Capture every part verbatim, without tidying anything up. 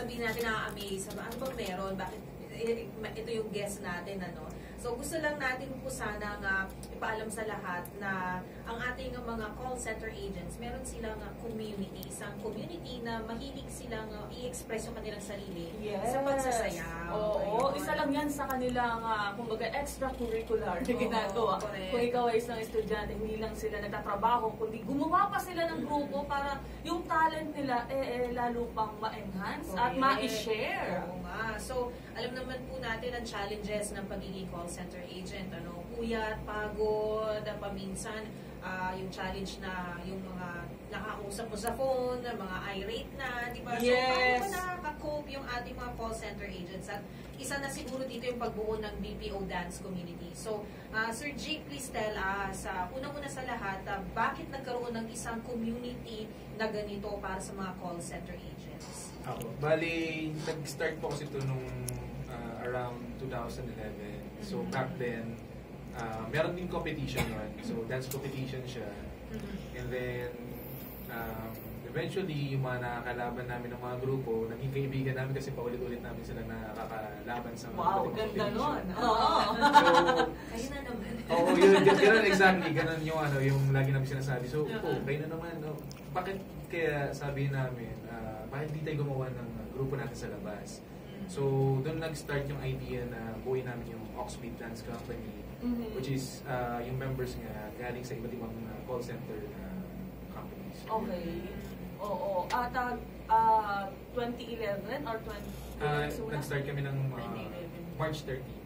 sabihin natin na-amaze, ano bang meron, bakit ito yung guest natin, ano. So gusto lang natin po sana nga ipaalam sa lahat na ang ating mga call center agents, meron silang uh, community, isang community na mahilig silang uh, i-express yung kanilang sarili yes. sa pagsasayaw. Oo, ayun. Isa lang yan sa kanilang uh, kumbaga extracurricular na ginagawa. Kung ikaw ay isang estudyante, hindi lang sila nagtatrabaho, kundi gumawa pa sila ng grupo para yung talent nila eh, eh lalo pang ma-enhance at ma-share. Oo nga. So, alam naman po natin ang challenges ng pagiging call center agent, ano, puyat, pagod, paminsan uh, yung challenge na yung mga nakakausap mo sa phone, mga irate na, di ba? Yes. So, paano ba nakaka-cope yung ating mga call center agents? At isa na siguro dito yung pagbuo ng B P O dance community. So, uh, Sir Jake, please tell us, uh, unang-una sa lahat, uh, bakit nagkaroon ng isang community na ganito para sa mga call center agents? Ako, bali, nag-start po kasi ito nung uh, around two thousand eleven. So, mm-hmm. back then, uh, meron din competition yun. So, dance competition siya. Mm-hmm. And then, um, eventually, yung mga nakakalaban namin ng mga grupo, naging kaibigan namin kasi paulit-ulit namin sila nakakalaban sa mga wow, ganda nun! Oo! So, kayo na naman. Oo, oh, yun, ganun exactly. Ganun yung, ano, yung lagi namin sinasabi. So, oh, kayo na naman. Oh, bakit kaya sabihin namin, uh, bakit di tayo gumawa ng uh, grupo natin sa labas? So, doon nag-start yung idea na buuin namin yung Oxbeat Dance Company, mm-hmm. which is uh, yung members nga galing sa iba't ibang uh, call center uh, companies. Okay. Oo. At uh, uh, twenty eleven or twenty... Uh, nag-start kami ng uh, March thirteenth.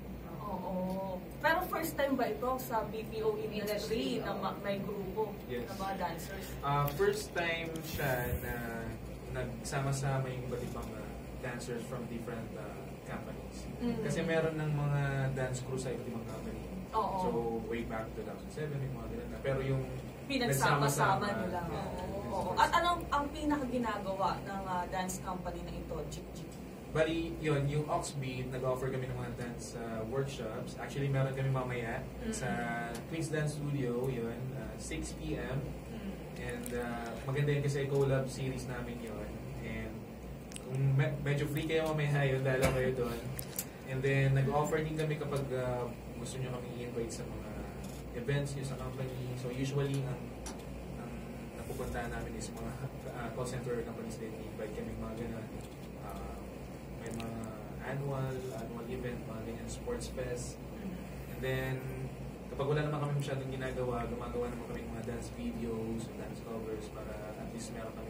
Oo. Pero first time ba ito sa B P O industry na may grupo yes. ng mga dancers? Uh, first time siya na nagsama-sama yung iba't ibang uh, dancers from different uh, companies. Mm-hmm. Kasi meron ng mga dance crew sa iba't ibang company. Oo. So, way back two thousand seven, yung mga ganun na. Pero yung pinagsama-sama nila. Yeah, oo. At anong ang pinaka-ginagawa ng uh, dance company na ito, Jik Jik? Bali, yun, yung Oxbeat, nag-offer kami ng mga dance uh, workshops. Actually, meron kami mamaya mm-hmm. sa Queen's Dance Studio, yun, uh, six p m Mm-hmm. And uh, maganda yun kasi collab series namin yun. And kung me medyo free kayo mamaya yun, dalaw kayo doon. And then, nag-offer din kami kapag uh, gusto nyo kami i-invite sa mga events nyo sa company. So, usually, ang, ang napupuntahan namin is mga uh, call center companies din. I-invite kami mga ganun. Uh, may mga annual, annual event, mga ganyan, sports fest. And then, kapag wala naman kami masyadong ginagawa, gumagawa naman kami mga dance videos, dance covers, para at least meron kami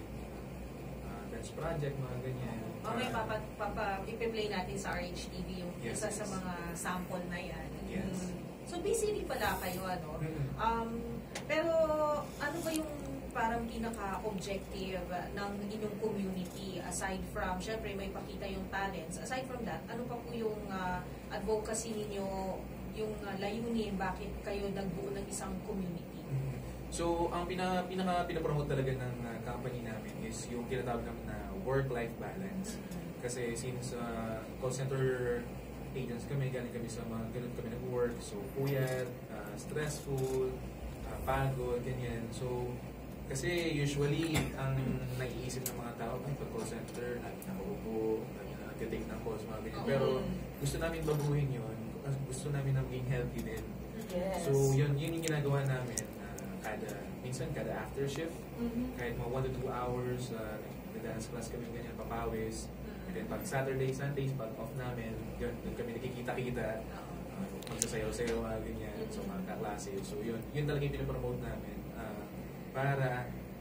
uh, dance project, mga ganyan. Mamaya papa, papa, ipi-play natin sa R H T V yung yes, isa yes. sa mga sample na yan. Yes. Mm. So busy rin pala kayo, ano? Mm-hmm. Um, pero ano ba yung parang pinaka-objective ng inyong community aside from, syempre may pakita yung talents, aside from that, ano pa po yung uh, advocacy ninyo, yung uh, layunin, bakit kayo nagbuo ng isang community? Mm-hmm. So, ang pinaka, pinaka pinapromote talaga ng uh, company namin is yung tinatawag namin na work-life balance. Mm-hmm. Kasi since uh, call center agents kami, galing kami sa mga ganun kami nag-work, so puyat, uh, stressful, uh, pagod, ganyan. So, kasi usually, ang naiisip ng mga tao, ay pag call center, lagi nakaupo, lagi na nag-take ng calls, mga ganyan. Pero gusto namin baguhin yun, gusto namin na maging healthy din. Yes. So, yun, yun yung ginagawa namin. Uh, kada, minsan, kada after shift, mm-hmm. kahit mga one to two hours, uh, nag-dance class kami ganyan, papawis. Mm-hmm. And then, pag Saturday, Sundays, pag off namin, yun, doon kami nakikita-kita, uh, magsasayaw-sayaw, mga ganyan, mm-hmm. so mga kaklase. So, yun, yun talaga yung pinapromote namin. Uh, para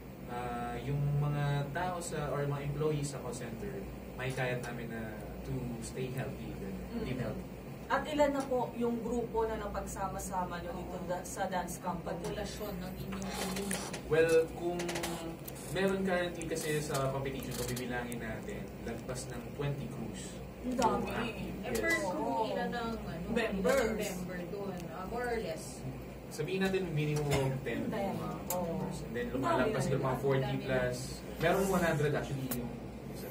uh, yung mga tao sa, or mga employees sa call center, may kayat namin na to stay healthy, mm-hmm. keep healthy. At ilan na po yung grupo na napagsama-sama nyo dito da sa dance company? Populasyon ng inyong community? Well, kung meron currently kasi sa competition, kung bibilangin natin, lagpas ng twenty crews. Ang dami. Eh, per crew, ilan ng ano, members. member doon, uh, more or less? Sabihin natin minimum of ten ten. mga Oh. members. And then lumalagpas sila mga forty plus. Meron one hundred actually yung isa.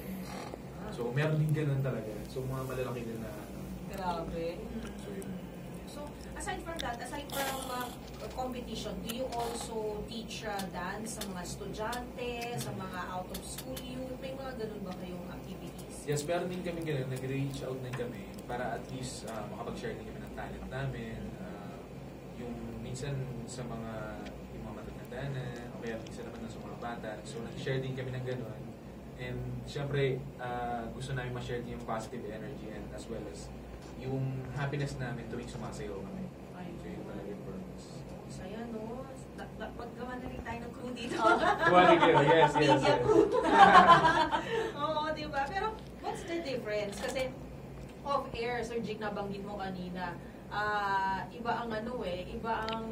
So, meron din ganun talaga. So, mga malalaki din na grabe. So, yun. So, aside from that, aside from uh, competition, do you also teach uh, dance sa mga estudyante, sa mga out-of-school youth? May mga ganun ba kayong activities? Yes, pero din kami gano'n, nag-reach out din kami para at least uh, makapag-share din kami ng talent namin. Uh, yung minsan sa mga yung mga matatanda na, o kaya minsan naman sa mga bata. So, nag-share din kami ng gano'n. And syempre, uh, gusto namin ma-share din yung positive energy and as well as yung happiness namin tuwing sumasayaw kami. So, yun talaga yung purpose. Saya, no? Paggawa na rin tayo ng crew dito. Kuwari kayo, yes, yes, Media yes. crew. Oo, di ba? Pero, what's the difference? Kasi, off-air, Sir Jake, nabanggit mo kanina, uh, iba ang ano eh, iba ang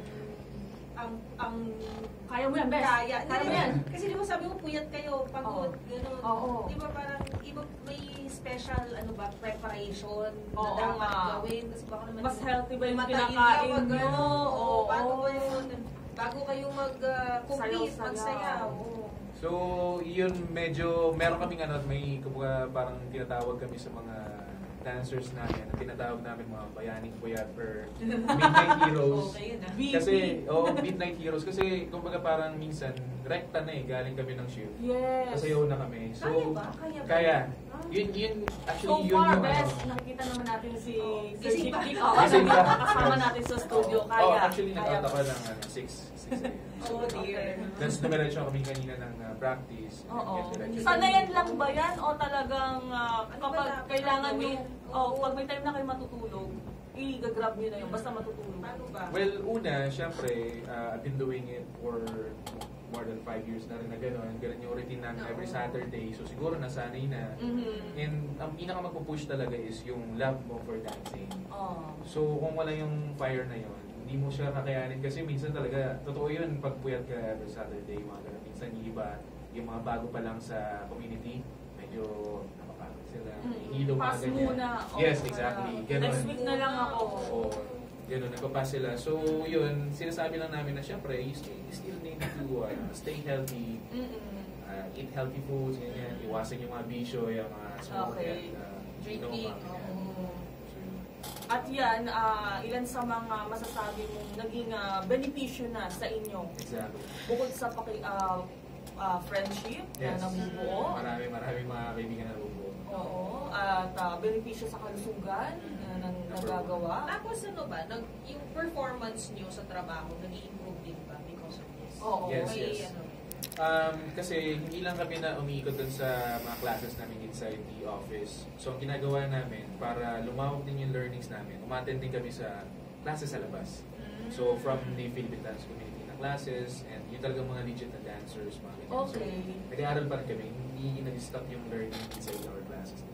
ang ang Kaya mo yan, best. Kaya, Kaya mo yan. Kasi di ba sabi mo puyat kayo, pagod, Oo. gano'n. Oo. Di ba parang iba may special ano ba preparation na Oo dapat nga. gawin kasi baka naman Mas healthy ba yung matayin ka, kinakain wag nyo? ganun. Oo, Oo. bago kayo bago kayo mag-compete, Sayaw-sayaw. magsayaw. Oo. So, yun medyo, meron kaming ano, may kumbaga parang tinatawag kami sa mga dancers namin, na tinatawag namin mga bayaning puyat or midnight heroes. Okay, yun ah. Kasi, oh, midnight heroes. Kasi, kumbaga parang minsan, rekta na eh, galing kami ng shift. Yes. Kasayaw na kami. So, Kaya ba? Kaya ba? Kaya. Ah. Yun, yun, So actually, yun far, yung best, ano. nakikita naman natin si Oh, Sir gising Chick pa. Dick. Gising pa. Kasama natin sa studio. Kaya. Oh, actually, kaya nag-out ba? ako ng ano, six a m. Oh dear. Tapos dumiretso kami kanina ng uh, practice. Oo. And diretso- Sanayan lang ba yan? O talagang ah, Ano ba kapag dapat kailangan nyo, gawin? oh, pag may time na kayo matutulog, i-grab nyo na yun, basta matutulog. Paano ba? Well, una, syempre, uh, I've been doing it for more than five years na rin na gano'n. Ganun yung routine namin every Saturday. So siguro nasanay na. Mhm. And ang pinaka magpupush talaga is yung love mo for dancing. Oh. So kung wala yung fire na yun, hindi mo siya kakayanin kasi minsan talaga, totoo yun, pag puyat ka every Saturday, mga ganun. Minsan yung iba, yung mga bago pa lang sa community, medyo napapagod sila. Mm. Hilo mga Pass ganyan. muna. Oh, Yes, para- exactly. Ganun. Next week na lang ako. Oo. Ganun, nagpapas sila. So, yun, sinasabi lang namin na syempre, you still, you still need to uh, stay healthy, Mm-mm. uh, eat healthy foods, ganyan, iwasan yung mga bisyo, yung mga smoke, Okay. and, uh, Drinking. inom, mga ganyan. Oo. So, yun. At yan, ah, ilan sa mga masasabi mong naging ah, benepisyo na sa inyo Exactly. bukod sa paki, ah, ah, friendship Yes. na nabubuo. Marami, marami mga kaibigan na rubo. Oo. At ah, benepisyo sa kalusugan na nang nagagawa. Tapos ano ba, nag, yung performance nyo sa trabaho, nag-i-improve din ba because of this? Oo. Yes, May, yes. ano, Um, kasi hindi lang kami na umiikot dun sa mga classes namin inside the office. So, ang ginagawa namin, para lumawak din yung learnings namin, umattend din kami sa classes sa labas. So, from the Philippine Dance Community na classes, and yung talagang mga legit na dancers, mga ganyan. Okay. So, nag-aaral pa rin kami, hindi nag-stop yung learning inside our classes.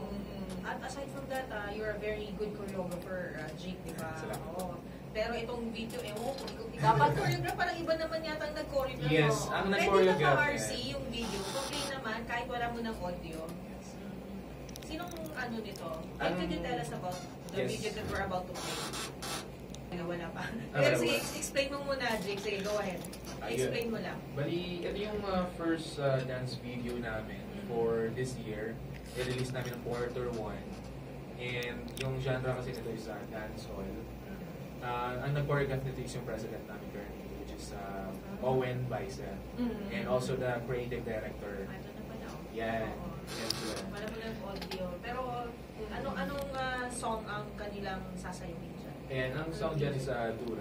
Mm. At aside from that, uh, you're a very good choreographer, uh, Jake, di ba? Salamat. Oo. Pero itong video, eh, oh, dapat choreograph, parang iba naman yata ang nag-choreograph. Yes, Oo. ang Pwede nag-choreograph, na R C yeah. yung video. Kung play naman, kahit wala mo ng audio. Yes. Mm. Sinong ano nito? Like, Ang- could you tell us about the Yes. video that we're about to play? Ano, wala pa. Ah, Pero wala sige, pa. explain mo muna, Jake. Sige, go ahead. Ayun. Explain mo lang. Bali, ito yung uh, first uh, dance video namin for this year. I-release namin ng quarter one. And yung genre kasi nito is uh, dancehall. Uh, ang nag-choreograph nito is yung president namin currently, which is uh, Owen Baisa. Mm. And also the creative director. Ah, ito na pala. oh. Yan. Oo. Yan sila. Wala mo ng audio. Pero, ano anong ah, song ang kanilang sasayawin dyan? And ang song dyan is uh, Dura.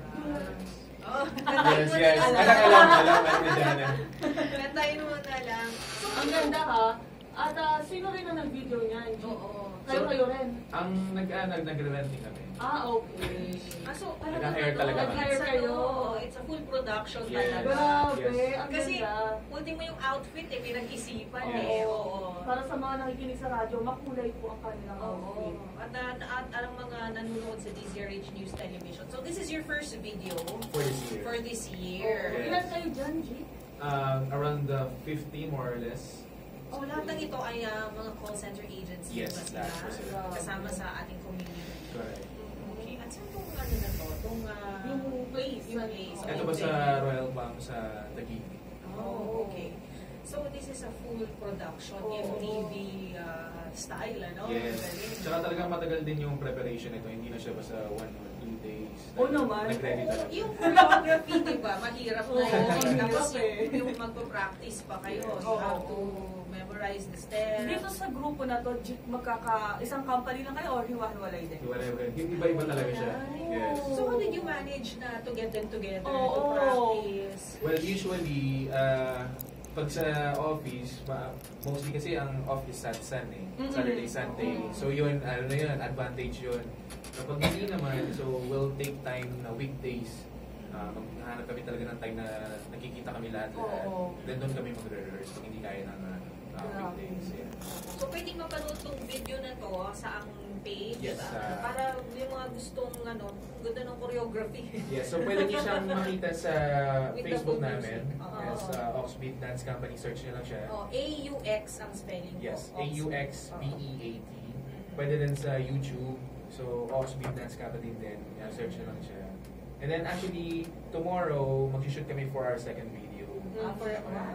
Oh, Yes, yes. Alam, alam, alam, alam ni Jana. Kantayin mo na lang. Ang ganda ha. At ah, sino rin ang nag-video niyan? Oo. Kayo, So, kayo rin. Ang nag, uh, nag, nag-renting kami. Ah, okay. Ah, so, Nag-hire talaga kami. Nag-hire kayo. It's a full production Yes. talaga. Grabe, Yes. ang Kasi, ganda. pwede mo yung outfit eh, pinag-isipan Yes. eh. Oo. Para sa mga nakikinig sa radyo, makulay po ang kanilang Oo. outfit. At, at, at ang mga nanonood sa D Z R H News Television. So, this is your first video For this year. for this year. Yes. Ilan kayo dyan, G? Um, around the fifty more or less. So, lahat ng ito ay ah, mga call center agents Yes, ba sila? lahat po sila. Kasama sa ating community. Correct. Okay. At saan itong ano na to? Itong, ah, Yung place. Yung place. Oo. Ito ba sa Royal Palm sa Taguig? Oh, okay. So, this is a full production, Oo. M T V uh, style, ano? Yes. Galing. Tsaka talagang matagal din yung preparation nito. Hindi na siya basta one or two days. Oo naman. Nag-ready talaga. Yung choreography, di ba? Mahirap na Oo, yun. mahirap Tapos eh. yung, yung magpa-practice pa kayo. You Oo. have to memorize the steps. Hindi Dito sa grupo na to, G- magkaka, isang company lang kayo or hiwa-hiwalay din? Whatever. Iba-iba talaga siya. Yes. So how did you manage na to get them together, Oo. to practice? Well, usually, uh, pag sa office, ma- mostly kasi ang office Sat San eh. Mm-mm. Saturday, Sunday. Oo. So yun, ano na yun, advantage yun. Kapag hindi naman, so we'll take time na weekdays. Uh, maghahanap kami talaga ng time na nakikita kami lahat-lahat. Oo. Then doon kami mag-rehearse pag hindi kaya ng uh, uh, weekdays. Yeah. So pwedeng mapanood tong video na to sa ang page. Yes, ah, uh, para yung mga gustong ano, ganda ng choreography. Yeah, so pwede niyo siyang makita sa With the Facebook full namin. music. Oo. Yes, uh, Oxbeat Dance Company, search niyo lang siya. Oh, A U X ang spelling ko. Yes, A U X B E A T. Mm. Pwede din sa YouTube. So, Oxbeat Dance Company din. Yeah, search nyo lang siya. And then actually, tomorrow, mag-shoot kami for our second video. Ah, for, wow.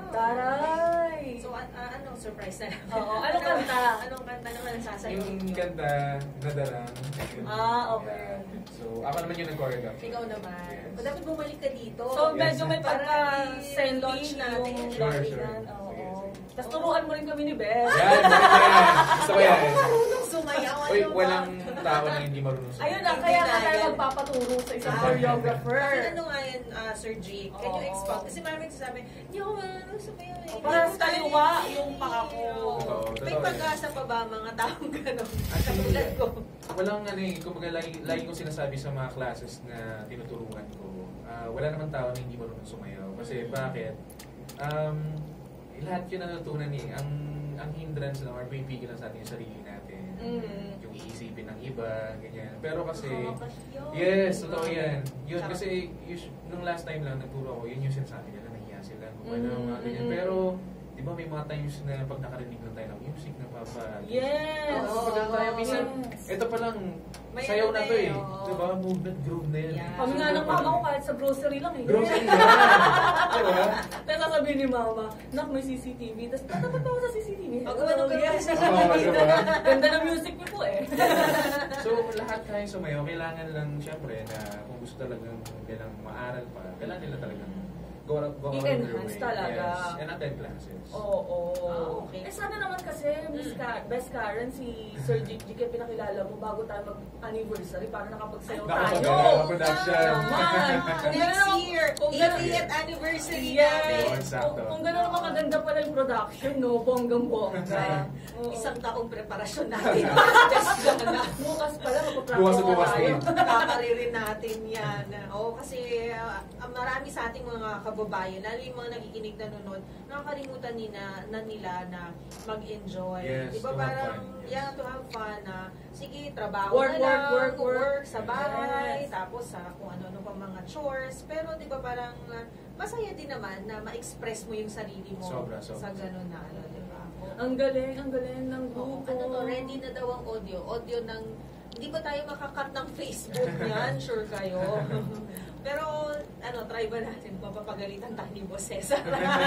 Taray! So, an- ah, ano, surprise na lang. Oo, anong kanta? Anong kanta naman ang sasayaw? Yung kanta, Nadarang. Ah, okay. Yeah. So, ako naman yung nag-choreograph. Ikaw naman. Yes. O, dapat bumalik ka dito. So, medyo may Para pagka-sending i-launch natin. yung Sure, launching. sure. Oo. Sige, sige. Tapos turuan mo rin kami ni Beth. Yan, yan. Gusto ko yan. marunong sumayaw. Uy, ano ba? walang tao na hindi marunong sumayaw. Ayun na, kaya nga tayo magpapaturo sa isang Ah. choreographer. Kasi ano nga yan, ah, Sir Jake, can you Oo. expound? Kasi marami nagsasabi, hindi ako marunong sumayaw eh. Para Hindi ko kaliwa kaya yung eh." paa ko. Totoo, May totoo pag-asa pa ba mga taong gano'n? Actually, Katulad ko. Walang ano eh, kumbaga lagi, lagi kong sinasabi sa mga classes na tinuturuan ko, ah, wala namang tao na hindi marunong sumayaw. Kasi bakit? Um, lahat yun natutunan eh. Ang, ang hindrance lang or may pigil lang sa atin yung sarili natin. Mm. Yung iisipin ng iba, ganyan. Pero kasi, Nakakasyon. yes, totoo yan. Yun, kasi us- nung last time lang nagturo ako, yun yung sinasabi nila, nahiya sila. Kung ano, Mm, mga ganyan. mm. Pero, di ba may mga times na pag nakarinig lang tayo ng music na papa. Yes! Oo, pag tayo minsan, Yes. ito pa lang, May sayaw ano na na to eh, eh. oo. Diba? Movement groove na yan. Yeah. Kami nga ng mama ko kahit sa grocery lang eh. Grocery na. Diba? Tapos sasabihin ni mama, nak may C C T V. Tapos tatapat ako sa C C T V. Pag umano ka yes. sa Oo, diba? Ganda ng music niyo po eh. So, lahat tayo sumayaw, kailangan lang, syempre, na kung gusto talagang kailangang maaral pa, kailangan nila talagang go, go out of their I-enhance way. talaga. Yes. And attend classes. Oo. Ah, okay. Eh sana naman kasi, Miss Ka Best Karen, si Sir Jik Jik yung pinakilala mo bago tayo mag-anniversary para nakapagsayaw Nakapag- tayo. production. Naman. Kung Next gano'n- year, kung gano'n- eightieth anniversary Yes. namin. Oo, sakto. Kung, kung gano'n makaganda pala yung production, no? Bonggang-bongga. Oo. Isang taong preparasyon natin. Test na. Bukas pala, Bukas magpapractice na bukas tayo. din. Nakakaririn natin yan. Oo, kasi uh, marami sa ating mga kababayan, lalo yung mga nakikinig na nunod, nakakalimutan nila, na nila na mag-enjoy. Yes, Di ba to have parang, fun, yes. yeah, to have fun na, sige, trabaho Work, na lang, work, work, work. sa bahay, Yes. tapos sa kung ano-ano pa mga chores. Pero di ba parang, uh, masaya din naman na ma-express mo yung sarili mo Sobra, sobra. sa ganun na, ano, di ba? Ang galing, ang galing ng Oo, grupo. ano to, ready na daw ang audio. Audio ng, hindi ba tayo makakat ng Facebook niyan? Sure kayo. Pero, ano, try ba natin? Mapapagalitan tayo ni Boss Cesar.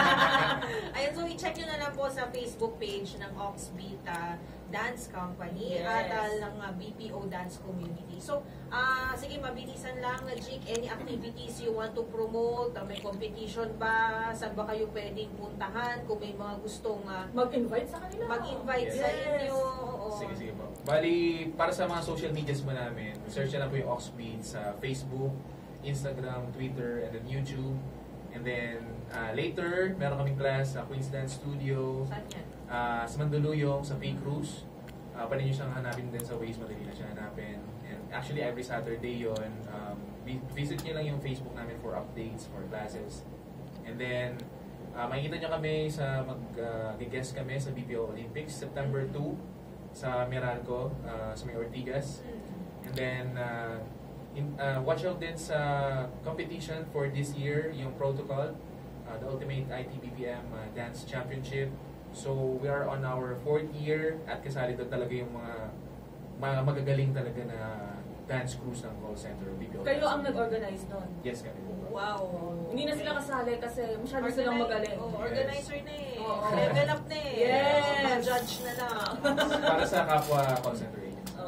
Ayan, so i-check nyo na lang po sa Facebook page ng Oxbeat uh, Dance Company Yes. at uh, ng uh, B P O Dance Community. So, ah sige, mabilisan lang. Uh, Jake, any activities you want to promote? Uh, may competition ba? Saan ba kayo pwedeng puntahan? Kung may mga gustong uh, Mag-invite sa kanila. mag-invite Yes. sa inyo. Oo. Sige, sige po. Bali, para sa mga social medias mo namin, search na lang po yung Oxbeat sa Facebook, Instagram, Twitter, and then YouTube. And then, uh, later, meron kaming class sa Queen's Dance Studio, Saan yan? uh, sa Mandaluyong, sa P. Cruz. Uh, pwede nyo siyang hanapin din sa Waze, madali na siya hanapin. And actually, every Saturday yon um, vi- visit nyo lang yung Facebook namin for updates, for classes. And then, uh, makikita nyo kami sa mag-guest uh, kami sa B P O Olympics, September two, sa Meralco, uh, sa may Ortigas. And then, uh, in, uh, watch out din sa competition for this year, yung protocol, uh, the Ultimate I T B P M uh, Dance Championship. So, we are on our fourth year at kasali doon talaga yung mga, mga magagaling talaga na dance crews ng call center. B P O Kayo Dance. ang nag-organize nun. Yes, kami. Wow. Hindi na sila kasali kasi masyado silang magaling. Oh, organizer na eh. Oo. Level up na eh. Yes. Judge na lang. Para sa kapwa call center agents. Oo.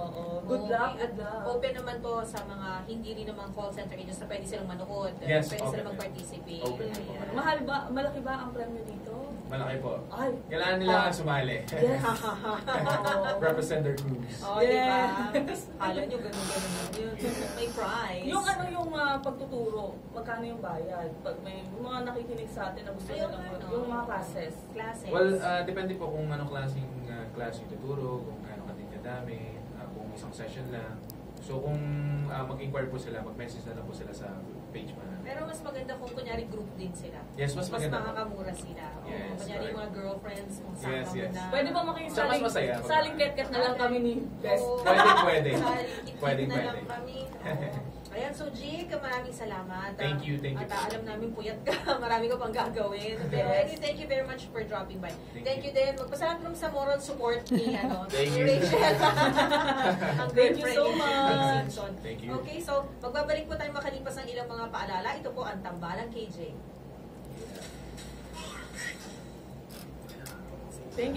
Good mo. luck, Okay? At good luck. open naman to sa mga hindi rin naman call center agents na pwede silang manood. Yes, pwede open silang din. mag-participate. Open din po. Ayan. Mahal ba, malaki ba ang premyo dito? Malaki po. Ay, Kailangan nila Ah. sumali. yes. Represent their crews. Oh, Yeah. di ba? Kala nyo ganun-ganun lang yun. May prize. Yung ano yung ah, pagtuturo, magkano yung bayad? Pag may mga nakikinig sa atin na gusto Ayun nila nga, no? yung mga classes. Classes. Well, uh, depende po kung anong klaseng uh, class yung tuturo, kung ano kating kadami, uh, kung isang session lang. So kung uh, mag-inquire po sila, mag-message na lang po sila sa page pa namin. Pero mas maganda kung kunyari group din sila. Yes, mas Mas maganda po. makakamura sila. Oo, Yes, kunyari yung correct. mga girlfriends, kung sama Yes, mo yes. na. Pwede ba Tsaka mas makisaling masaya. saling ket-ket na lang kami ni Best? Oo. Pwede, pwede. Saling kit-kit Pwede, na pwede. lang kami. Oo. Ayan, so Jake, maraming salamat. Thank you, thank you. At ah, alam namin puyat ka, marami ka pang gagawin. Pero Yes. anyway, thank you very much for dropping by. Thank Thank, you. you din. Magpasalamat naman sa moral support ni, ano, Thank ni you. Rachel. Ang Thank you girlfriend so ni much. Simpson. Thank you. Okay, so magbabalik po tayo makalipas ng ilang mga paalala. Ito po ang Tambalang K J.